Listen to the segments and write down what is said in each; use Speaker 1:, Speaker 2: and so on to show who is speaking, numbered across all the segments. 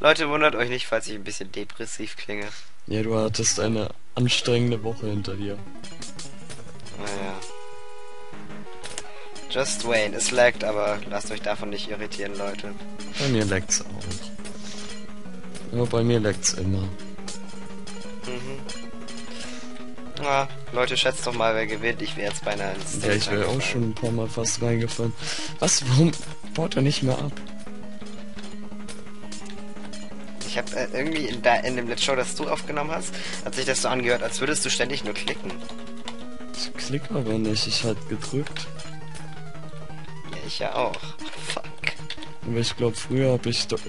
Speaker 1: Leute, wundert euch nicht, falls ich ein bisschen depressiv klinge.
Speaker 2: Ja, du hattest eine anstrengende Woche hinter dir.
Speaker 1: Naja. Just wait, es laggt, aber lasst euch davon nicht irritieren, Leute.
Speaker 2: Bei mir lag's auch. Aber bei mir lag's immer.
Speaker 1: Mhm. Ja, Leute, schätzt doch mal, wer gewinnt. Ich wäre jetzt beinahe ins
Speaker 2: Ja, ich wäre auch schon ein paar Mal fast reingefallen. Was? Warum baut er nicht mehr ab?
Speaker 1: Ich habe irgendwie in dem Let's Show, das du aufgenommen hast, hat sich das so angehört, als würdest du ständig nur klicken.
Speaker 2: Ich klicke aber nicht, ich halt gedrückt.
Speaker 1: Ja, ich ja auch. Fuck.
Speaker 2: Aber ich glaube, früher habe ich glaub,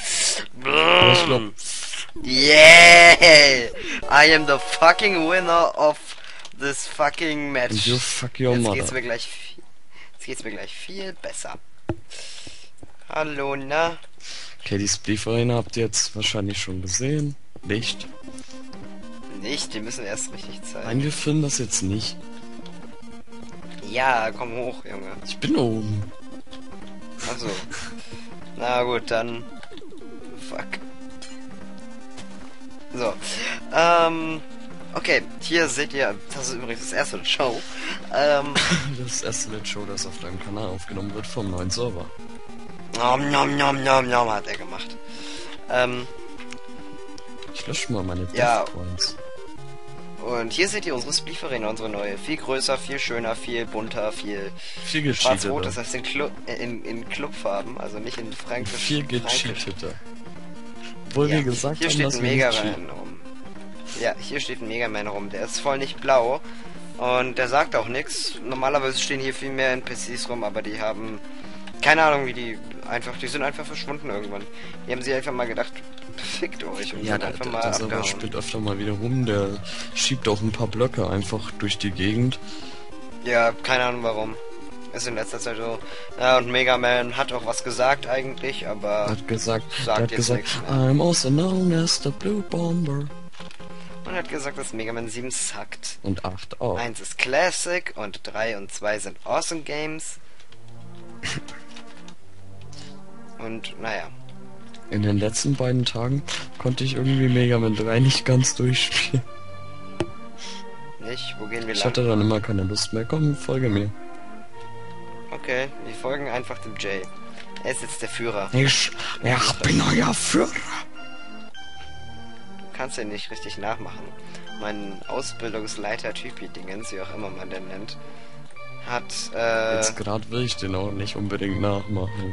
Speaker 1: Yeah! I am the fucking winner of this fucking match.
Speaker 2: you fuck your
Speaker 1: Jetzt
Speaker 2: mother.
Speaker 1: geht's mir gleich viel besser. Hallo, na?
Speaker 2: Okay, die Spleef Arena habt ihr jetzt wahrscheinlich schon gesehen. Nicht?
Speaker 1: Nicht, die müssen erst richtig zeigen.
Speaker 2: Nein, wir filmen das jetzt nicht.
Speaker 1: Ja, komm hoch, Junge.
Speaker 2: Ich bin oben.
Speaker 1: Achso. Na gut, dann... Fuck. So. Okay, hier seht ihr, das ist übrigens das erste Show.
Speaker 2: Das erste Let's Show, das auf deinem Kanal aufgenommen wird vom neuen Server.
Speaker 1: Nom nom nom nom nom hat er gemacht.
Speaker 2: Ich lösche mal meine
Speaker 1: Ja.
Speaker 2: Death Points.
Speaker 1: Und hier seht ihr unsere Spleef Arena, unsere neue. Viel größer, viel schöner, viel bunter, viel
Speaker 2: Viel
Speaker 1: schwarz-rot,
Speaker 2: gecheateter.
Speaker 1: das heißt in Clubfarben, also nicht in Frankisch.
Speaker 2: Viel gecheateter. Obwohl
Speaker 1: Ja,
Speaker 2: wir gesagt
Speaker 1: hier
Speaker 2: haben,
Speaker 1: steht
Speaker 2: dass
Speaker 1: ein
Speaker 2: wir nicht
Speaker 1: Mega
Speaker 2: cheaten.
Speaker 1: Man rum. Ja, hier steht ein Mega Man rum. Der ist voll nicht blau. Und der sagt auch nichts. Normalerweise stehen hier viel mehr NPCs rum, aber die haben... Keine Ahnung, wie die sind einfach verschwunden irgendwann. Die haben sie einfach mal gedacht, fickt euch und
Speaker 2: Ja,
Speaker 1: sind
Speaker 2: der
Speaker 1: einfach mal
Speaker 2: Server
Speaker 1: abgehauen.
Speaker 2: spielt öfter mal wieder rum. Der schiebt auch ein paar Blöcke einfach durch die Gegend.
Speaker 1: Ja, keine Ahnung warum. Ist in letzter Zeit so. Ja, und Mega Man hat auch was gesagt eigentlich,
Speaker 2: Er
Speaker 1: aber
Speaker 2: hat gesagt,
Speaker 1: sagt jetzt nichts mehr.
Speaker 2: I'm also known as the Blue Bomber.
Speaker 1: Und hat gesagt, dass Mega Man 7 suckt.
Speaker 2: Und 8 auch.
Speaker 1: 1 ist Classic und 3 und 2 sind Awesome Games. Und naja.
Speaker 2: In den letzten beiden Tagen konnte ich irgendwie Mega Man 3 nicht ganz durchspielen.
Speaker 1: Nicht? Wo gehen wir
Speaker 2: Ich
Speaker 1: lang?
Speaker 2: hatte dann immer keine Lust mehr. Komm, folge mir.
Speaker 1: Okay, wir folgen einfach dem Jay. Er ist jetzt der Führer.
Speaker 2: Ich bin euer Führer.
Speaker 1: Du kannst ihn nicht richtig nachmachen. Mein Ausbildungsleiter Typi-Dingens, wie auch immer man den nennt, hat,
Speaker 2: Jetzt gerade will ich den auch nicht unbedingt nachmachen.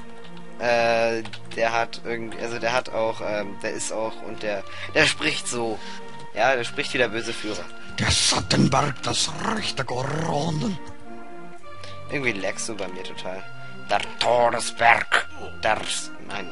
Speaker 1: der hat irgendwie, also der hat auch, der ist auch, und der spricht so. Ja, der spricht wie der böse Führer.
Speaker 2: Der Schattenberg, das Reich der Goronen.
Speaker 1: Irgendwie lagst du bei mir total. Der Todesberg. Das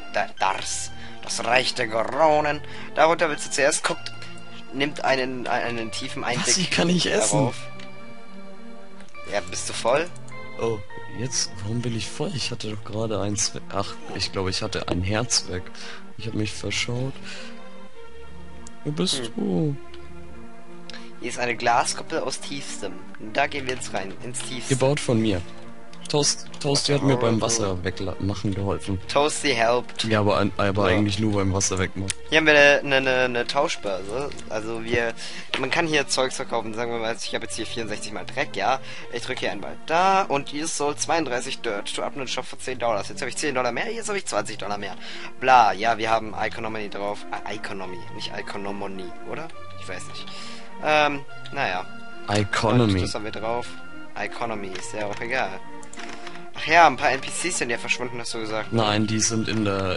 Speaker 1: Reich der Goronen. Darunter willst du zuerst, nimmt einen tiefen Einblick
Speaker 2: Was, ich kann nicht essen.
Speaker 1: darauf. Ja, bist du voll?
Speaker 2: Oh, jetzt, warum bin ich voll? Ich hatte doch gerade eins weg. Ach, ich glaube, ich hatte ein Herz weg. Ich habe mich verschaut. Wo bist du?
Speaker 1: Hier ist eine Glaskuppel aus Tiefstem. Da gehen wir jetzt rein, ins Tiefste.
Speaker 2: Gebaut von mir. Toasty hat mir beim Wasser wegmachen geholfen.
Speaker 1: Toasty helped.
Speaker 2: Ja, aber
Speaker 1: Ja.
Speaker 2: eigentlich nur beim Wasser wegmachen.
Speaker 1: Hier haben wir eine Tauschbörse. Also man kann hier Zeugs verkaufen. Sagen wir mal, ich habe jetzt hier 64 mal Dreck, ja. Ich drücke hier einmal da und ihr sold 32 Dirt to upload Shop für $10. Jetzt habe ich $10 mehr, jetzt habe ich $20 mehr. Bla, ja, wir haben Economy drauf. Economy, nicht Economy, oder? Ich weiß nicht. Naja.
Speaker 2: Economy.
Speaker 1: Und das haben wir drauf. Economy, ist ja auch egal. Ach ja, ein paar NPCs sind ja verschwunden, hast du gesagt.
Speaker 2: Nein, die sind in der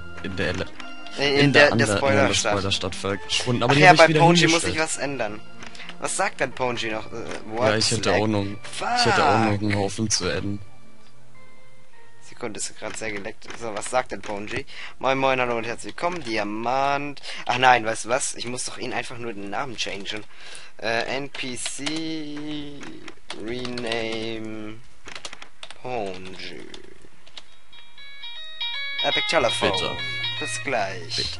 Speaker 1: Spoilerstadt
Speaker 2: verschwunden. Aber
Speaker 1: Ach
Speaker 2: die
Speaker 1: ja,
Speaker 2: hab ich
Speaker 1: bei
Speaker 2: wieder
Speaker 1: Ponji muss
Speaker 2: hingestellt.
Speaker 1: ich was ändern. Was sagt denn Ponji noch?
Speaker 2: Ja, ich hätte auch noch einen Haufen zu adden.
Speaker 1: Sekunde, ist gerade sehr geleckt. So, was sagt denn Ponji? Moin moin, hallo und herzlich willkommen. Diamant. Ach nein, weißt du was? Ich muss doch ihn einfach nur den Namen changen. NPC Rename Ponji. Epic Telephone.
Speaker 2: Bitte.
Speaker 1: Bis gleich.
Speaker 2: Bitte.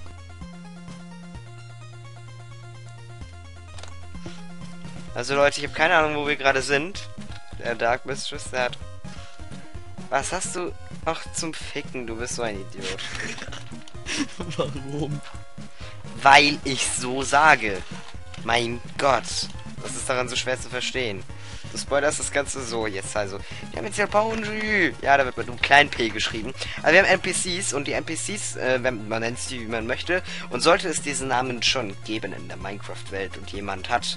Speaker 1: Also Leute, ich habe keine Ahnung, wo wir gerade sind. Der Dark Mistress, der hat... Was hast du... Ach, zum Ficken, du bist so ein Idiot.
Speaker 2: Warum?
Speaker 1: Weil ich so sage. Mein Gott. Was ist daran so schwer zu verstehen? Du spoilerst das Ganze so jetzt also. Wir haben jetzt ja Pounji. Ja, da wird mit einem kleinen P geschrieben. Aber wir haben NPCs und die NPCs, man nennt sie wie man möchte. Und sollte es diesen Namen schon geben in der Minecraft-Welt und jemand hat,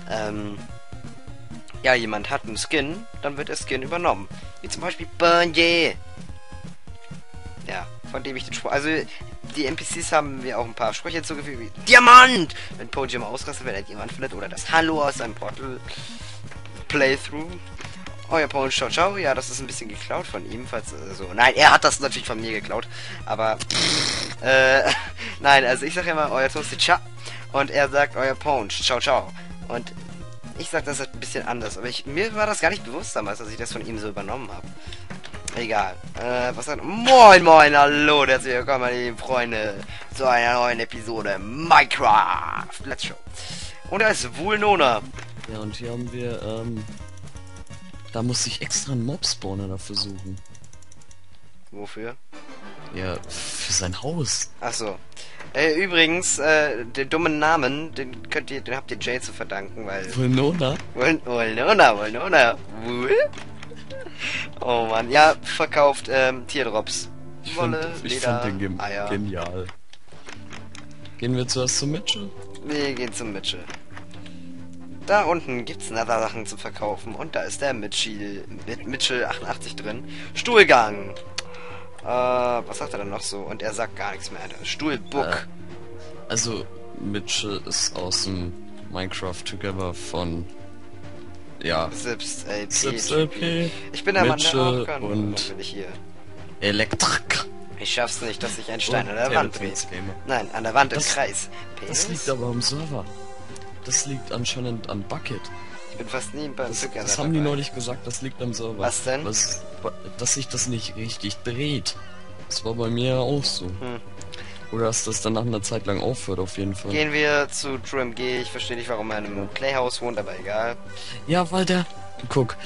Speaker 1: ja, jemand hat einen Skin, dann wird der Skin übernommen. Wie zum Beispiel Bungie. Ja, von dem ich den Spruch... Also, die NPCs haben mir auch ein paar Sprüche zugefügt wie Diamant! Wenn Poji mal ausrastet, wenn er Diamant findet. Oder das Hallo aus seinem Portal Playthrough. Oh ja, Poji, ciao, ciao. Ja, das ist ein bisschen geklaut von ihm. Falls, so. Nein, er hat das natürlich von mir geklaut. Aber, nein, also ich sage immer, euer Toasty, ciao. Und er sagt, euer Poji, ciao, ciao. Und ich sag das halt ein bisschen anders. Aber mir war das gar nicht bewusst damals, dass ich das von ihm so übernommen habe. Egal. Was dann? Moin, moin, hallo, herzlich willkommen, meine lieben Freunde, zu einer neuen Episode Minecraft. Let's show. Und da ist Wulnona.
Speaker 2: Ja, und hier haben wir, da muss ich extra einen Mob-Spawner dafür suchen.
Speaker 1: Wofür?
Speaker 2: Ja, für sein Haus.
Speaker 1: Achso. Übrigens, den dummen Namen, den habt ihr Jay zu verdanken, weil...
Speaker 2: Wulnona?
Speaker 1: Wulnona. Wul? Oh Mann, ja, verkauft Teardrops.
Speaker 2: Ich
Speaker 1: Wolle,
Speaker 2: fand den
Speaker 1: Eier.
Speaker 2: genial. Gehen wir zuerst zu Mitchell?
Speaker 1: Wir gehen zum Mitchell. Da unten gibt's Nether-Sachen zu verkaufen und da ist der Mitchell 88 drin. Stuhlgang. Was sagt er dann noch so? Und er sagt gar nichts mehr. Stuhlbook.
Speaker 2: Also, Mitchell ist aus dem Minecraft Together von... Ja.
Speaker 1: Sips
Speaker 2: LP.
Speaker 1: Ich bin der Mann, der
Speaker 2: Mitchell
Speaker 1: auch kann.
Speaker 2: und
Speaker 1: Bin ich hier.
Speaker 2: Elektrik.
Speaker 1: Ich schaff's nicht, dass sich ein Stein
Speaker 2: Und
Speaker 1: an der Wand dreht.
Speaker 2: Teletrans-Gamer.
Speaker 1: Nein, an der Wand im
Speaker 2: Das-
Speaker 1: Kreis.
Speaker 2: Das liegt aber am Server. Das liegt anscheinend an Bucket.
Speaker 1: Ich bin fast nie beim
Speaker 2: Das
Speaker 1: Together
Speaker 2: haben die
Speaker 1: dabei.
Speaker 2: neulich gesagt, das liegt am Server.
Speaker 1: Was denn?
Speaker 2: Dass sich das nicht richtig dreht. Das war bei mir auch so. Oder dass das dann nach einer Zeit lang aufhört, auf jeden Fall.
Speaker 1: Gehen wir zu TrueMG. Ich verstehe nicht, warum er in einem Playhouse wohnt, aber egal.
Speaker 2: Ja, weil der... Guck,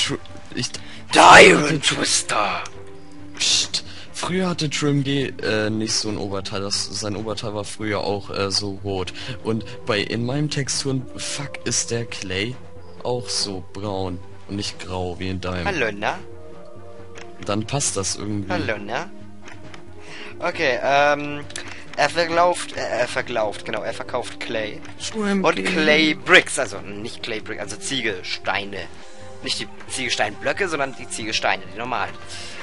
Speaker 1: Diamond Twister!
Speaker 2: Psst. Früher hatte TrimG nicht so ein Oberteil. Sein Oberteil war früher auch so rot. Und in meinem Texturen, fuck, ist der Clay auch so braun und nicht grau wie in deinem.
Speaker 1: Hallo, na?
Speaker 2: Dann passt das irgendwie.
Speaker 1: Hallo, na? Okay, er verkauft Clay. Und Clay Bricks, also nicht Clay Brick, also Ziegelsteine. Nicht die Ziegelsteinblöcke, sondern die Ziegelsteine, die normalen.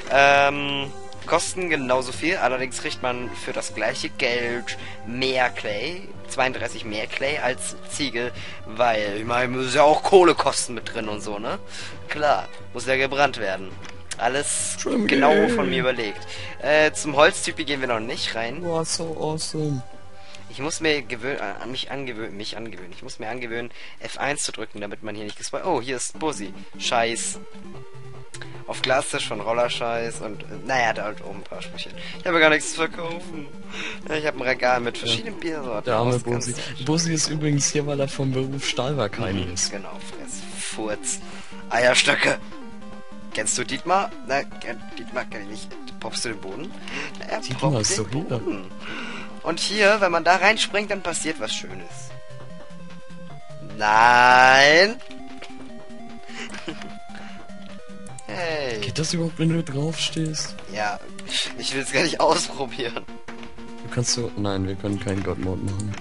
Speaker 1: Kosten genauso viel, allerdings kriegt man für das gleiche Geld mehr Clay, 32 mehr Clay als Ziegel, weil, ich meine, muss ja auch Kohlekosten mit drin und so, ne? Klar, muss ja gebrannt werden. Alles genau von mir überlegt. Zum Holztypi gehen wir noch nicht rein.
Speaker 2: Wow, so awesome.
Speaker 1: Ich muss mir mich angewöhnen, ich muss mir angewöhnen, F1 zu drücken, damit man hier nicht gespoilt. Oh, hier ist Bussi. Scheiß. Auf Glastisch von Rollerscheiß und, naja, da halt oben ein paar Sprüche. Ich habe gar nichts zu verkaufen. Ich habe ein Regal mit verschiedenen Biersorten.
Speaker 2: Der arme Bussi. Bussi ist übrigens hier, weil er vom Beruf Stahlwerkheini ist.
Speaker 1: Genau, Fress. Furz. Eierstöcke. Kennst du Dietmar? Nein, Dietmar kenn ich nicht. Poppst du den Boden? Er
Speaker 2: Dietmar
Speaker 1: poppt
Speaker 2: ist
Speaker 1: den
Speaker 2: doch hier.
Speaker 1: Boden. Und hier, wenn man da reinspringt, dann passiert was Schönes. Nein! Hey!
Speaker 2: Geht das überhaupt, wenn du drauf stehst?
Speaker 1: Ja, ich will es gar nicht ausprobieren.
Speaker 2: Du kannst so... Nein, wir können keinen God-Mode machen.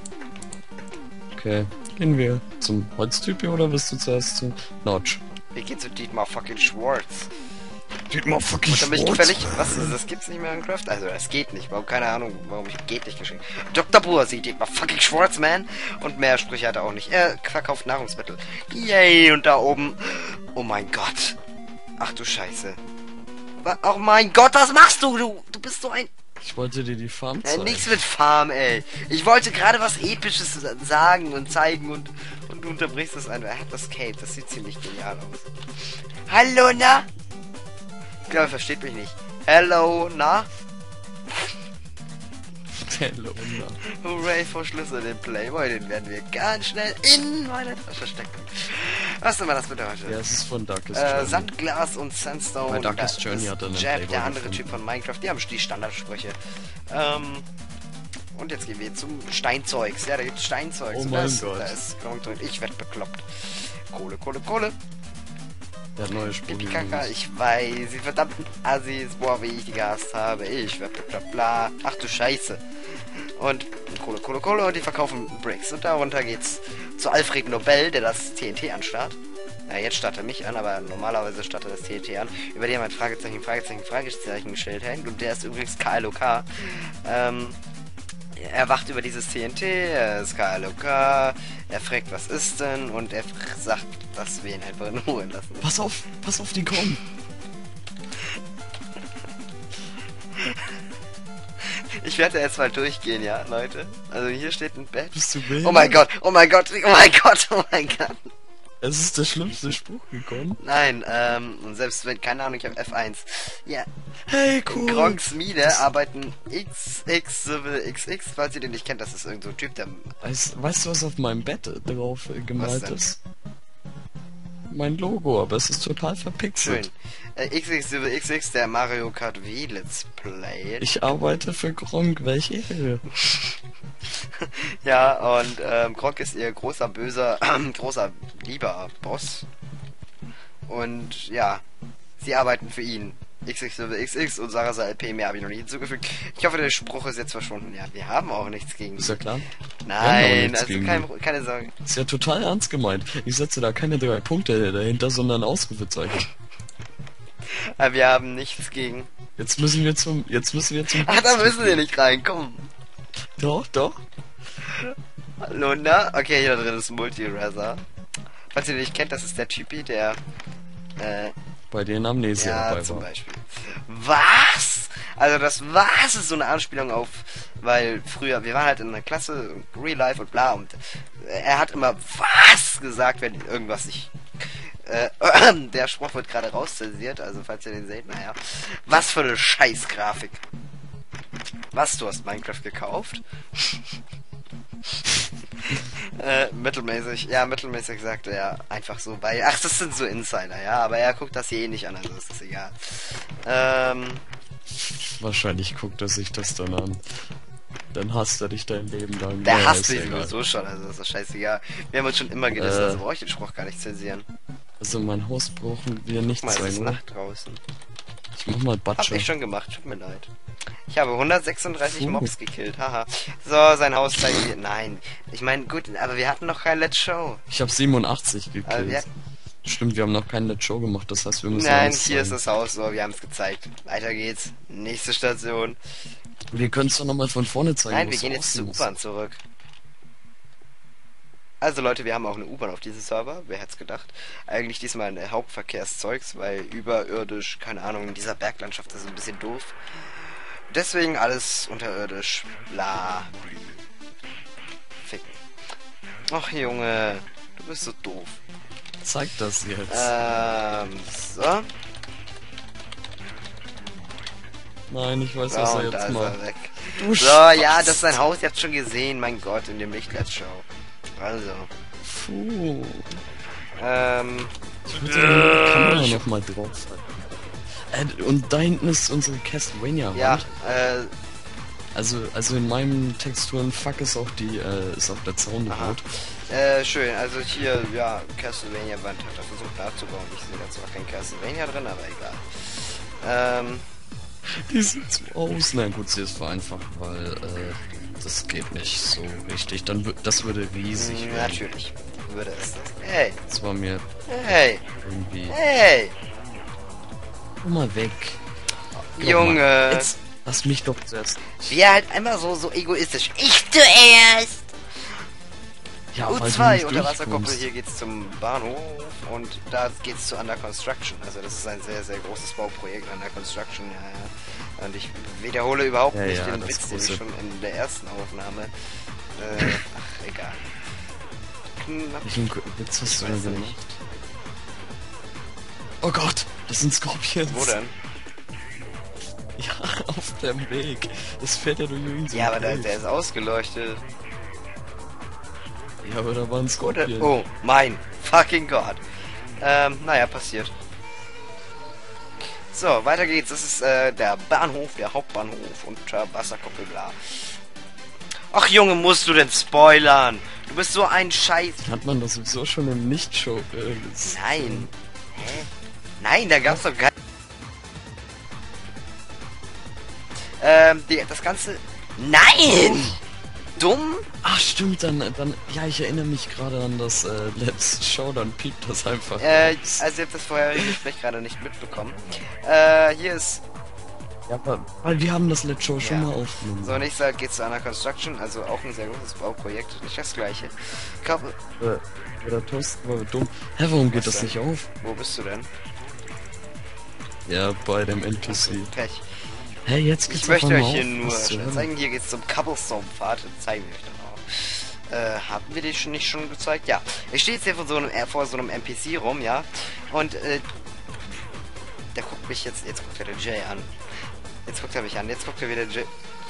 Speaker 2: Okay, gehen wir zum Holztypi oder bist du zuerst zu Notch?
Speaker 1: Wir gehen zu Dietmar fucking Schwartz.
Speaker 2: Dietmar fucking
Speaker 1: Und damit gefällig, was ist das? Gibt's nicht mehr in Craft? Also, das geht nicht. Warum? Keine Ahnung, warum ich geht nicht geschrieben. Dr. Bursi, Dietmar fucking Schwartz, man. Und mehr Sprüche hat er auch nicht. Er verkauft Nahrungsmittel. Yay, und da oben. Oh mein Gott. Ach du Scheiße. Oh mein Gott, was machst du? Du bist so ein...
Speaker 2: Ich wollte dir die Farm zeigen.
Speaker 1: Nichts mit Farm, ey. Ich wollte gerade was Episches sagen und zeigen und du unterbrichst das einfach. Er hat das Cape, das sieht ziemlich genial aus. Hallo, na? Ich glaube, er versteht mich nicht. Hello, na?
Speaker 2: Hello, na.
Speaker 1: Hooray, verschlüssel den Playboy, den werden wir ganz schnell in meine Tasche stecken. Was immer das bedeutet.
Speaker 2: Ja, es ist von Darkest Journey.
Speaker 1: Sandglas und Sandstone.
Speaker 2: Bei Darkest
Speaker 1: da
Speaker 2: Journey
Speaker 1: ist
Speaker 2: hat er einen
Speaker 1: Jab,
Speaker 2: Playboy
Speaker 1: der andere
Speaker 2: gefunden.
Speaker 1: Typ von Minecraft, die haben die Standardsprüche. Und jetzt gehen wir zum Steinzeugs. Ja, da gibt's Steinzeugs.
Speaker 2: Oh
Speaker 1: Und
Speaker 2: mein
Speaker 1: das,
Speaker 2: Gott.
Speaker 1: Da ist Gronk drin. Ich werd bekloppt. Kohle, Kohle, Kohle.
Speaker 2: Der hat neue Sprüche.
Speaker 1: Pipi-Kaka, ich weiß, die verdammten Assis, boah, wie ich die gehasst habe. Ich werd bekloppt, bla. Ach du Scheiße. Und Kohle, Kohle, Kohle und die verkaufen Bricks. Und darunter geht's zu Alfred Nobel, der das TNT anstarrt. Ja, jetzt startet er mich an, aber normalerweise startet das TNT an. Über den haben ein Fragezeichen, Fragezeichen, Fragezeichen Schild hängt. Und der ist übrigens KLOK. Er wacht über dieses TNT, er ist KLOK, er fragt, was ist denn? Und er sagt, dass wir ihn einfach in Ruhe lassen.
Speaker 2: Pass auf, die kommen.
Speaker 1: Ich werde jetzt mal durchgehen, ja, Leute. Also hier steht ein Bett.
Speaker 2: Bist du wild?
Speaker 1: Oh mein Gott, oh mein Gott, oh mein Gott, oh mein Gott.
Speaker 2: Es ist der schlimmste Spruch gekommen.
Speaker 1: Nein, und selbst wenn, keine Ahnung, ich habe F1. Ja,
Speaker 2: Hey,
Speaker 1: in
Speaker 2: cool.
Speaker 1: Gronks Mine arbeiten XX, falls ihr den nicht kennt, das ist irgend so ein Typ, der...
Speaker 2: Weißt du, was auf meinem Bett drauf gemalt
Speaker 1: denn?
Speaker 2: ist? Mein Logo, aber es ist total verpixelt.
Speaker 1: Schön. XX, der Mario Kart Wii Let's Play.
Speaker 2: Ich arbeite für Gronk, welche Ehre.
Speaker 1: Ja, und Gronk ist ihr großer, böser, großer, lieber Boss. Und ja, sie arbeiten für ihn. XX und Sarasa LP, mehr habe ich noch nicht hinzugefügt. Ich hoffe, der Spruch ist jetzt verschwunden. Ja, wir haben auch nichts gegen
Speaker 2: Ist ja klar.
Speaker 1: Nein,
Speaker 2: nichts
Speaker 1: also
Speaker 2: gegen
Speaker 1: keine Sorge.
Speaker 2: Ist ja total ernst gemeint. Ich setze da keine 3 Punkte dahinter, sondern Ausrufezeichen.
Speaker 1: Aber wir haben nichts gegen.
Speaker 2: Jetzt müssen wir zum
Speaker 1: Ach, da müssen wir nicht rein, komm.
Speaker 2: Doch.
Speaker 1: Hallo, na? Okay, hier drin ist Multi-Razor. Falls ihr den nicht kennt, das ist der Typi, der,
Speaker 2: Bei denen Amnesia
Speaker 1: ja,
Speaker 2: dabei
Speaker 1: zum
Speaker 2: war.
Speaker 1: Beispiel. Was? Also das Was ist so eine Anspielung auf, weil früher, wir waren halt in einer Klasse, Real Life und bla, und er hat immer Was gesagt, wenn irgendwas nicht... der Spruch wird gerade rauszensiert, also falls ihr den seht, naja. Was für eine Scheißgrafik. Was, du hast Minecraft gekauft? Mittelmäßig sagte er einfach so bei... Ach, das sind so Insider, ja, aber er guckt das hier eh nicht an, also ist das egal.
Speaker 2: Wahrscheinlich guckt er sich das dann an. Dann hasst er dich dein Leben lang.
Speaker 1: Der
Speaker 2: Ja,
Speaker 1: hasst
Speaker 2: ist
Speaker 1: mich
Speaker 2: egal.
Speaker 1: sowieso schon, also ist das scheißegal. Wir haben uns schon immer gedisst, also brauche ich den Spruch gar nicht zensieren.
Speaker 2: Also mein Haus brauchen wir nicht
Speaker 1: Guck mal, es ist
Speaker 2: zeigen, oder?
Speaker 1: Nacht draußen.
Speaker 2: Ich mach mal
Speaker 1: Hab
Speaker 2: Batsche.
Speaker 1: ich schon gemacht, tut mir leid. Ich habe 136 Mobs gekillt, haha. So, sein Haus zeigen wir. Nein, ich meine, gut, aber wir hatten noch kein Let's Show.
Speaker 2: Ich habe 87 gekillt.
Speaker 1: Also wir,
Speaker 2: Stimmt, wir haben noch keine Let's Show gemacht, das heißt, wir müssen
Speaker 1: nein,
Speaker 2: alles
Speaker 1: hier ist
Speaker 2: zeigen.
Speaker 1: das Haus, so, wir haben es gezeigt. Weiter geht's. Nächste Station.
Speaker 2: Wir können es doch nochmal von vorne zeigen.
Speaker 1: Nein,
Speaker 2: wo
Speaker 1: wir
Speaker 2: es
Speaker 1: gehen jetzt zur
Speaker 2: aussieht.
Speaker 1: U-Bahn zurück. Also Leute, wir haben auch eine U-Bahn auf diesem Server, wer hätte es gedacht. Eigentlich diesmal ein Hauptverkehrszeugs, weil überirdisch, keine Ahnung, in dieser Berglandschaft ist es ein bisschen doof. Deswegen alles unterirdisch, bla, bli. Ficken. Ach Junge, du bist so doof.
Speaker 2: Zeig das jetzt.
Speaker 1: So.
Speaker 2: Nein, ich weiß,
Speaker 1: So,
Speaker 2: was er
Speaker 1: und da
Speaker 2: jetzt
Speaker 1: ist
Speaker 2: macht.
Speaker 1: er weg.
Speaker 2: Du
Speaker 1: So, ja,
Speaker 2: Spast.
Speaker 1: das ist sein Haus jetzt schon gesehen, mein Gott, in dem Licht-Let's Show. Also.
Speaker 2: Puh. Ich würde die Kamera nochmal drauf halten. Und da hinten ist unsere Castlevania-Wand.
Speaker 1: Ja,
Speaker 2: Also in meinen Texturen fuck ist auch die, ist auch der Zaun
Speaker 1: Aha.
Speaker 2: rot.
Speaker 1: Schön, also hier, ja, Castlevania-Wand hat er versucht nachzubauen. Ich sehe da zwar kein Castlevania drin, aber egal.
Speaker 2: Die sieht so aus. Na gut, sie ist vereinfacht, weil, das geht nicht so richtig. Das würde riesig werden.
Speaker 1: Natürlich würde es das. Hey,
Speaker 2: Das war mir
Speaker 1: hey,
Speaker 2: irgendwie...
Speaker 1: hey,
Speaker 2: Guck mal weg. Guck
Speaker 1: Junge.
Speaker 2: mal. Jetzt lass mich doch zuerst.
Speaker 1: wie er halt einmal so egoistisch. Ich zuerst!
Speaker 2: Ja, weil du
Speaker 1: U2
Speaker 2: nicht
Speaker 1: Unterwasserkuppel,
Speaker 2: durchkommst.
Speaker 1: hier geht's zum Bahnhof und da geht's zu Under Construction. Also das ist ein sehr, sehr großes Bauprojekt, Under Construction, ja. Und ich wiederhole überhaupt
Speaker 2: Ja,
Speaker 1: nicht
Speaker 2: ja,
Speaker 1: den
Speaker 2: das
Speaker 1: Witz, den ich
Speaker 2: große-
Speaker 1: schon in der ersten Aufnahme... ach, egal. Knapp.
Speaker 2: Welchen Witz hast du
Speaker 1: Weiß
Speaker 2: denn
Speaker 1: nicht.
Speaker 2: gemacht? Oh Gott, das sind Scorpions.
Speaker 1: Wo denn?
Speaker 2: Ja, auf dem Weg. Das fährt ja durch ihn so.
Speaker 1: Ja, aber
Speaker 2: durch.
Speaker 1: der ist ausgeleuchtet.
Speaker 2: Ja, aber da waren
Speaker 1: Oder?
Speaker 2: Scorpions.
Speaker 1: Oh, mein fucking God. Naja, passiert. So, weiter geht's. Das ist der Bahnhof, der Hauptbahnhof unter Wasserkuppel, bla. Ach Junge, musst du denn spoilern? Du bist so ein Scheiß.
Speaker 2: Hat man das sowieso schon im Nicht-Show?
Speaker 1: Nein. Hä? Nein, da gab's doch gar... das Ganze... Nein! Dumm?
Speaker 2: Ach stimmt, dann, ja, ich erinnere mich gerade an das Let's Show, dann piept das einfach.
Speaker 1: Also ihr habt das vorherige Gespräch gerade nicht mitbekommen. Hier ist...
Speaker 2: Ja, aber, weil wir haben das Let's Show schon
Speaker 1: Ja.
Speaker 2: mal aufgenommen.
Speaker 1: So, nächstes Mal geht's zu einer Construction, also auch ein sehr großes Bauprojekt, nicht das gleiche. Kabel...
Speaker 2: Oder Toast war dumm. Hä, warum geht
Speaker 1: Was
Speaker 2: das
Speaker 1: denn?
Speaker 2: nicht auf?
Speaker 1: Wo bist du denn?
Speaker 2: Ja, bei dem NPC.
Speaker 1: Pech.
Speaker 2: Hey, jetzt geht's
Speaker 1: Ich möchte
Speaker 2: auf einmal
Speaker 1: euch hier
Speaker 2: auf.
Speaker 1: nur
Speaker 2: Was zur
Speaker 1: schnell
Speaker 2: Hölle?
Speaker 1: zeigen, hier geht's zum Cobblestone-Pfad, das zeigen wir euch dann auch. Haben wir die schon nicht schon gezeigt? Ja. Ich stehe jetzt hier vor so einem NPC rum, ja. Und, der guckt mich jetzt guckt er den Jay an. Jetzt guckt er mich an, jetzt guckt er wieder Jay.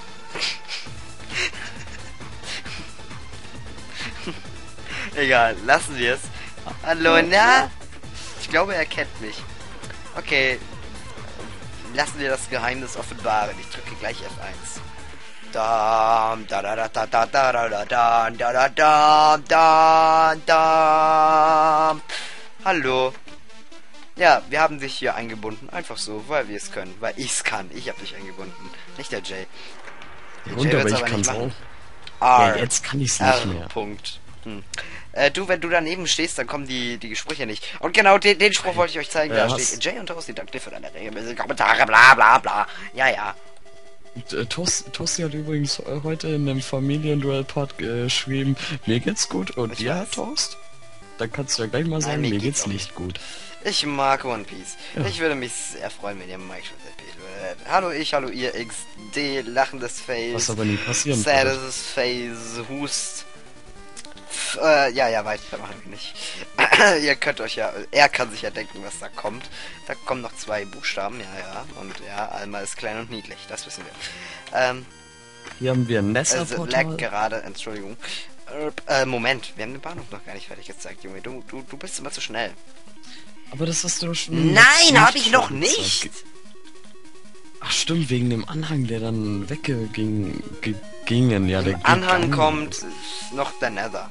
Speaker 1: Egal, lassen wir es. Hallo, na? Ich glaube, er kennt mich. Okay. Lassen wir das Geheimnis offenbaren. Ich drücke gleich F1. Dam, da da da da da da da da da da da da da. Hallo. Ja, wir haben dich hier eingebunden. Einfach so, weil wir es können. Weil ich es kann. Ich habe dich eingebunden. Nicht der Jay. Der
Speaker 2: Und
Speaker 1: Jay
Speaker 2: aber
Speaker 1: wird's
Speaker 2: ich kann's
Speaker 1: machen.
Speaker 2: auch.
Speaker 1: R.
Speaker 2: Ja, jetzt kann ich's
Speaker 1: R.
Speaker 2: nicht mehr.
Speaker 1: Punkt. Du, wenn du daneben stehst, dann kommen die Gespräche nicht. Und genau den Spruch wollte ich euch zeigen. Da steht Jay und Toasty, danke dir für deine regelmäßigen Kommentare, bla bla bla. Ja, ja.
Speaker 2: Und, Tosti hat übrigens heute in einem Familienduell-Part geschrieben, mir geht's gut. Und
Speaker 1: Ich
Speaker 2: ja,
Speaker 1: weiß.
Speaker 2: Toast? Dann kannst du ja gleich mal sagen,
Speaker 1: mir
Speaker 2: mir
Speaker 1: geht's
Speaker 2: geht's
Speaker 1: auch
Speaker 2: nicht gut.
Speaker 1: Ich mag One Piece.
Speaker 2: Ja.
Speaker 1: Ich würde mich sehr freuen, wenn ihr Mike schon erzählt würdet. Hallo ich, hallo ihr, XD, lachendes Face,
Speaker 2: Was aber nie passieren wird.
Speaker 1: saddest Face, Hust. Ja, weiter machen wir nicht. Ihr könnt euch ja, er kann sich ja denken, was da kommt. Da kommen noch 2 Buchstaben, ja. Und ja, Alma ist klein und niedlich, das wissen wir.
Speaker 2: Hier haben wir ein
Speaker 1: Also lag
Speaker 2: Nesser-Portal.
Speaker 1: gerade, Entschuldigung. Moment, wir haben den Bahnhof noch gar nicht fertig gezeigt, Junge. Du bist immer zu schnell.
Speaker 2: Aber das hast du doch schon...
Speaker 1: Nein, habe ich
Speaker 2: schon
Speaker 1: noch
Speaker 2: gezeigt.
Speaker 1: nicht!
Speaker 2: Ach stimmt, wegen dem Anhang, der dann wegging, gingen, ja, der
Speaker 1: Im Anhang
Speaker 2: gegangen
Speaker 1: kommt
Speaker 2: ist.
Speaker 1: noch der Nether.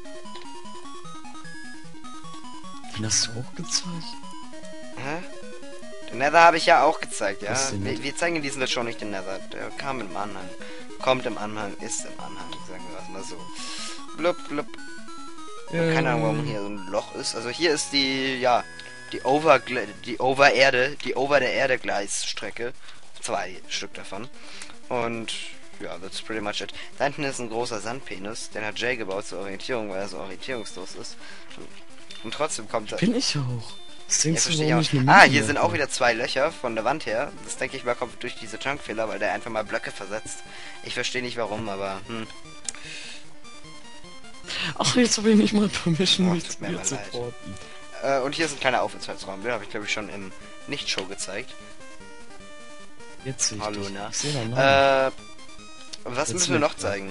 Speaker 2: Den hast du auch gezeigt?
Speaker 1: Hä? Den Nether habe ich ja auch gezeigt, ja.
Speaker 2: Was denn?
Speaker 1: Wir zeigen diesen jetzt schon nicht den Nether. Der kam im Anhang. Kommt im Anhang, ist im Anhang, sagen wir es mal so. Blub, blub. Keine Ahnung, warum hier so ein Loch ist. Also hier ist die Over der Erde Gleisstrecke. 2 Stück davon. Und ja, that's pretty much it. Da hinten ist ein großer Sandpenis. Den hat Jay gebaut zur Orientierung, weil er so orientierungslos ist. Und trotzdem kommt er.
Speaker 2: Bin ich auch. Das denkst du,
Speaker 1: Verstehe
Speaker 2: warum
Speaker 1: ich
Speaker 2: ich
Speaker 1: auch.
Speaker 2: eine Mine
Speaker 1: Hier sind
Speaker 2: mache?
Speaker 1: auch wieder 2 Löcher von der Wand her. Das denke ich mal kommt durch diese Junkfehler, weil der einfach mal Blöcke versetzt. Ich verstehe nicht warum, aber
Speaker 2: Ach, jetzt habe ich nicht mal Permission,
Speaker 1: Oh,
Speaker 2: mich
Speaker 1: tut
Speaker 2: zu
Speaker 1: mir
Speaker 2: dir
Speaker 1: mal
Speaker 2: zu
Speaker 1: leid.
Speaker 2: porten.
Speaker 1: und hier ist ein kleiner Aufenthaltsraum. Den habe ich glaube ich schon im Nicht-Show gezeigt.
Speaker 2: Jetzt sehe ich
Speaker 1: Hallo,
Speaker 2: dich.
Speaker 1: na?
Speaker 2: Ich sehe deinen Namen.
Speaker 1: Was
Speaker 2: Jetzt
Speaker 1: müssen wir noch
Speaker 2: nicht, ja.
Speaker 1: zeigen?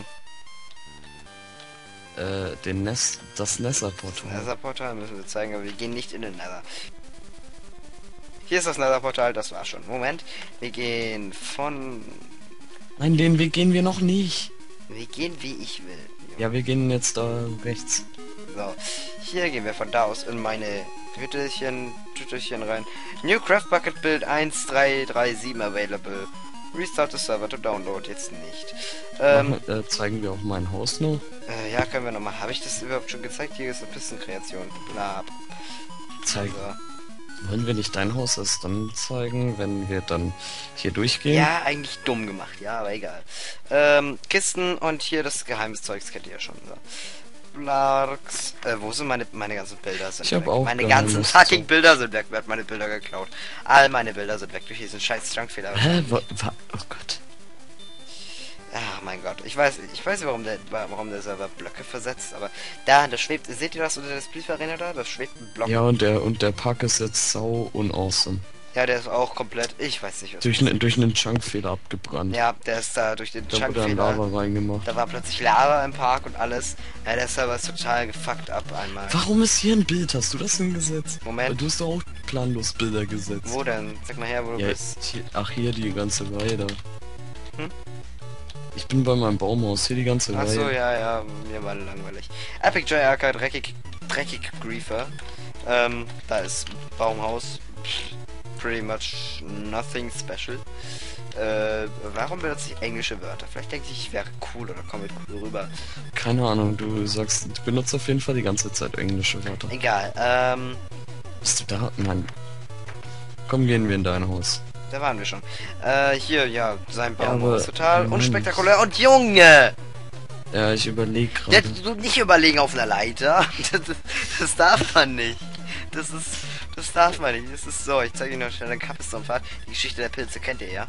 Speaker 2: Das Nesser-Portal.
Speaker 1: Das Nether-Portal müssen wir zeigen, aber wir gehen nicht in den Nether. Hier ist das Nether-Portal, das war schon. Moment, wir gehen von...
Speaker 2: Nein, den Weg gehen wir noch nicht.
Speaker 1: Wir gehen wie ich will.
Speaker 2: Ja, wir gehen jetzt da rechts.
Speaker 1: So, hier gehen wir von da aus in meine Tütelchen rein. New Craft Bucket Build 1337 available. Restart the server to download, jetzt nicht.
Speaker 2: Zeigen wir auch mein Haus noch.
Speaker 1: Ja, können wir nochmal. Habe ich das überhaupt schon gezeigt? Hier ist eine Pistenkreation. Bla.
Speaker 2: Zeigen.
Speaker 1: So.
Speaker 2: Wollen wir nicht dein Haus erst dann zeigen, wenn wir dann hier durchgehen?
Speaker 1: Ja, eigentlich dumm gemacht, ja, aber egal. Kisten und hier das Geheimzeugs kennt ihr ja schon. So. Blarks. Wo sind meine ganzen Bilder? Sind
Speaker 2: Ich hab
Speaker 1: weg.
Speaker 2: auch
Speaker 1: Meine
Speaker 2: geheimes
Speaker 1: ganzen
Speaker 2: Zeug.
Speaker 1: fucking Bilder sind weg. Wer hat meine Bilder geklaut? All meine Bilder sind weg durch diesen scheiß Junkfehler.
Speaker 2: Hä? Oh Gott.
Speaker 1: Ach mein Gott, ich weiß nicht, warum der Server Blöcke versetzt, aber da schwebt, seht ihr das unter das Brief Arena da? Das schwebt ein Block.
Speaker 2: Ja, und der Park ist jetzt sau unawesome.
Speaker 1: Ja, der ist auch komplett, ich weiß nicht, was
Speaker 2: Durch einen Chunkfehler abgebrannt.
Speaker 1: Ja, der ist da durch den
Speaker 2: Da wurde dann
Speaker 1: Chunkfehler.
Speaker 2: Lava reingemacht.
Speaker 1: Da war plötzlich Lava im Park und alles. Ja, der Server ist total gefuckt ab einmal.
Speaker 2: Warum ist hier ein Bild? Hast du das hingesetzt?
Speaker 1: Moment.
Speaker 2: Weil du hast doch auch planlos Bilder gesetzt.
Speaker 1: Wo denn? Sag mal her, wo du
Speaker 2: Ja,
Speaker 1: bist.
Speaker 2: hier, ach, hier die ganze Reihe da.
Speaker 1: Hm?
Speaker 2: Ich bin bei meinem Baumhaus, hier die ganze Reihe.
Speaker 1: Achso, ja, mir war langweilig. Epic Joy Arcade, dreckig Griefer. Da ist Baumhaus. Pretty much nothing special. Warum benutze ich englische Wörter? Vielleicht denke ich wäre cool oder komme cool rüber.
Speaker 2: Keine Ahnung, du sagst, du benutzt auf jeden Fall die ganze Zeit englische Wörter.
Speaker 1: Egal,
Speaker 2: Bist du da? Nein. Komm, gehen wir in dein Haus.
Speaker 1: da waren wir schon. Hier, ja, sein
Speaker 2: Ja,
Speaker 1: Baumhaus
Speaker 2: aber-
Speaker 1: ist total
Speaker 2: Moment.
Speaker 1: unspektakulär. Und Junge!
Speaker 2: Ja, ich überlege
Speaker 1: Ja,
Speaker 2: gerade.
Speaker 1: du nicht überlegen auf einer Leiter. Das darf man nicht. Das darf man nicht. Das ist so. Ich zeige Ihnen noch schnell eine Capstone-Fahrt. Die Geschichte der Pilze kennt ihr ja.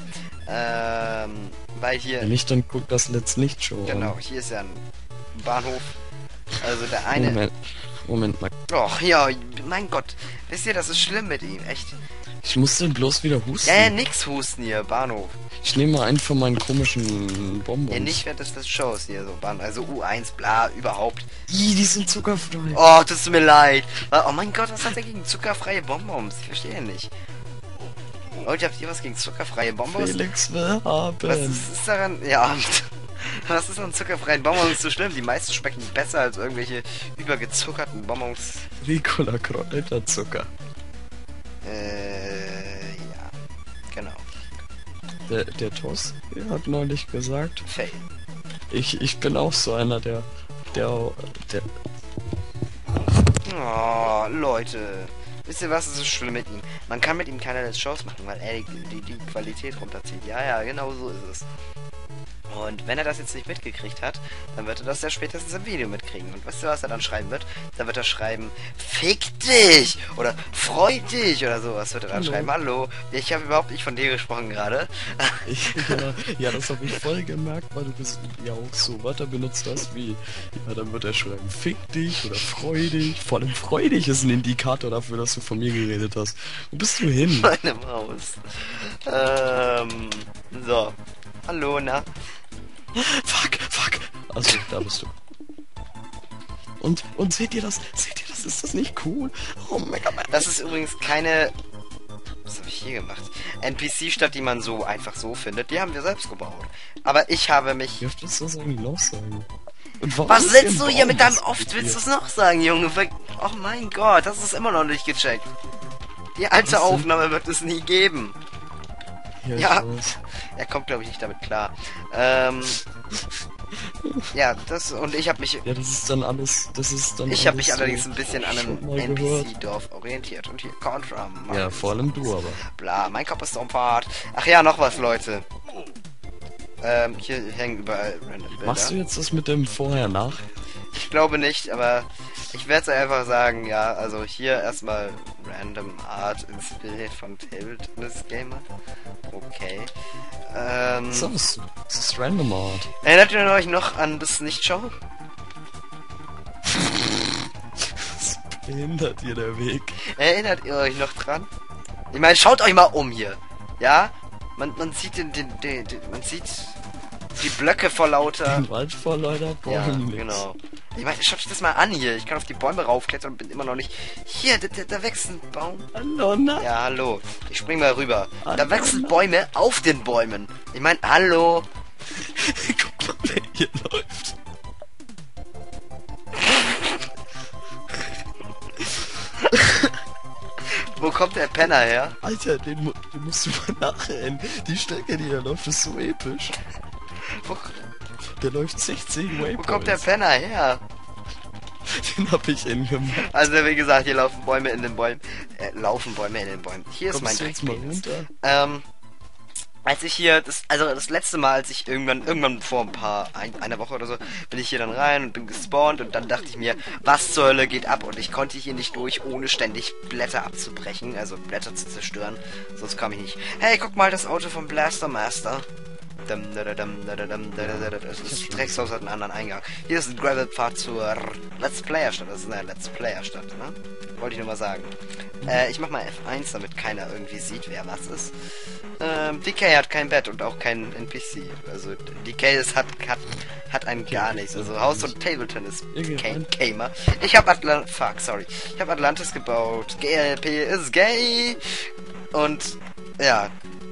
Speaker 1: Weil hier...
Speaker 2: Wenn nicht, dann guck das Let's Nicht Show
Speaker 1: Genau,
Speaker 2: an.
Speaker 1: hier ist ja ein Bahnhof. Also der eine...
Speaker 2: Moment mal.
Speaker 1: Och, ja, mein Gott. Wisst ihr, das ist schlimm mit ihm. Echt.
Speaker 2: Ich musste bloß wieder husten.
Speaker 1: Ja, nix husten hier. Bahnhof.
Speaker 2: Ich nehme mal einen von meinen komischen Bonbons.
Speaker 1: Ja, nicht während des Shows hier so. Bahnhof. Also U1, bla, überhaupt.
Speaker 2: Ih, die sind zuckerfrei.
Speaker 1: Oh, das tut mir leid. Oh mein Gott, was hat er gegen zuckerfreie Bonbons? Ich verstehe nicht. Leute, habt ihr was gegen zuckerfreie Bonbons?
Speaker 2: Felix will haben.
Speaker 1: Was ist daran? Ja. Was ist an zuckerfreien Bonbons so schlimm? Die meisten schmecken besser als irgendwelche übergezuckerten Bonbons.
Speaker 2: Ricola Kräuterzucker.
Speaker 1: Ja. Genau.
Speaker 2: Der Toss hat neulich gesagt,
Speaker 1: Fail.
Speaker 2: ich bin auch so einer, der
Speaker 1: Oh, Leute. Wisst ihr was? Es ist schlimm mit ihm. Man kann mit ihm keine Let's Shows machen, weil er die Qualität runterzieht. Ja, genau so ist es. Und wenn er das jetzt nicht mitgekriegt hat, dann wird er das ja spätestens im Video mitkriegen. Und weißt du, was er dann schreiben wird? Dann wird er schreiben, fick dich! Oder freu dich! Oder sowas wird er dann
Speaker 2: Hallo.
Speaker 1: schreiben. Hallo, ich habe überhaupt nicht von dir gesprochen gerade.
Speaker 2: ja, das habe ich voll gemerkt, weil du bist ja auch so Wörter benutzt hast wie, ja, dann wird er schreiben, fick dich oder freu dich. Vor allem freu dich ist ein Indikator dafür, dass du von mir geredet hast. Wo bist du hin?
Speaker 1: Meine Maus. So. Hallo, na?
Speaker 2: Fuck. Also, da bist du. Und seht ihr das? Ist das nicht cool? Oh Mega Man.
Speaker 1: Das ist übrigens keine... Was habe ich hier gemacht? NPC-Stadt, die man so einfach so findet. Die haben wir selbst gebaut. Aber ich habe mich...
Speaker 2: Wie oft willst du das eigentlich noch sagen? Und warum
Speaker 1: Was
Speaker 2: ist
Speaker 1: willst
Speaker 2: ein
Speaker 1: du hier
Speaker 2: Baum?
Speaker 1: mit deinem
Speaker 2: Was
Speaker 1: Oft?
Speaker 2: ist
Speaker 1: Willst du
Speaker 2: hier?
Speaker 1: es noch sagen, Junge? Oh mein Gott, das ist immer noch nicht gecheckt. Die alte
Speaker 2: Was denn?
Speaker 1: Aufnahme wird es nie geben.
Speaker 2: Ja, ich
Speaker 1: Ja.
Speaker 2: weiß.
Speaker 1: Er kommt, glaube ich, nicht damit klar. Ja, das... Und ich habe mich...
Speaker 2: Ja, das ist dann alles. Das ist dann.
Speaker 1: Ich habe mich
Speaker 2: alles
Speaker 1: allerdings
Speaker 2: so
Speaker 1: ein bisschen an
Speaker 2: schon
Speaker 1: einem
Speaker 2: mal gehört.
Speaker 1: NPC-Dorf orientiert. Und hier Contra.
Speaker 2: Ja, vor allem du aber.
Speaker 1: Bla, mein Kopf ist so Part. Ach ja, noch was, Leute. Hier hängen überall random Bilder.
Speaker 2: Machst du jetzt das mit dem Vorher-Nach?
Speaker 1: Ich glaube nicht, aber ich werde es einfach sagen, ja, also hier erstmal Random Art inspiriert von Table Tennis Gamer. Okay.
Speaker 2: Das ist Random Art.
Speaker 1: Erinnert ihr euch noch an das Nicht-Show?
Speaker 2: Was behindert dir der Weg?
Speaker 1: Erinnert ihr euch noch dran? Ich meine, schaut euch mal um hier. Ja? Man sieht man sieht die Blöcke vor lauter...
Speaker 2: Ein Wald vor lauter
Speaker 1: Ja,
Speaker 2: Bäumen.
Speaker 1: genau. Ich meine, schaut euch das mal an hier. Ich kann auf die Bäume raufklettern und bin immer noch nicht... Hier, da wächst ein Baum.
Speaker 2: Hallo, na?
Speaker 1: Ja, hallo. Ich spring mal rüber. Da
Speaker 2: Hallo,
Speaker 1: wachsen
Speaker 2: na?
Speaker 1: Bäume auf den Bäumen. Ich meine, hallo.
Speaker 2: Guck mal, wer hier läuft.
Speaker 1: Wo kommt der Penner her?
Speaker 2: Alter, den musst du mal nachrennen. Die Strecke, die er läuft, ist so episch.
Speaker 1: Wo,
Speaker 2: Der läuft 60
Speaker 1: wo
Speaker 2: Waypoints.
Speaker 1: kommt der Penner her?
Speaker 2: Den hab ich gemacht.
Speaker 1: Also, wie gesagt, hier laufen Bäume in den Bäumen. Laufen Bäume in den Bäumen. Hier ist mein
Speaker 2: Kommst du jetzt mal
Speaker 1: Dreckpenis.
Speaker 2: runter?
Speaker 1: Als ich hier, das letzte Mal, als ich irgendwann vor einer Woche oder so, bin ich hier dann rein und bin gespawnt und dann dachte ich mir, was zur Hölle geht ab? Und ich konnte hier nicht durch, ohne ständig Blätter abzubrechen, also Blätter zu zerstören, sonst kam ich nicht. Hey, guck mal, das Auto vom Blaster Master. Das Dreckshaus hat einen anderen Eingang. Hier ist ein Gravelpfad zur Let's Player Stadt. Das ist eine Let's Player Stadt, ne? Wollte ich nur mal sagen. Ich mach mal F1, damit keiner irgendwie sieht, wer was ist. DK hat kein Bett und auch kein NPC. Also DK hat einen gar nichts. Also Haus- und Table-Tennis Gamer. Ich hab Atlantis gebaut. GLP ist gay. Und ja.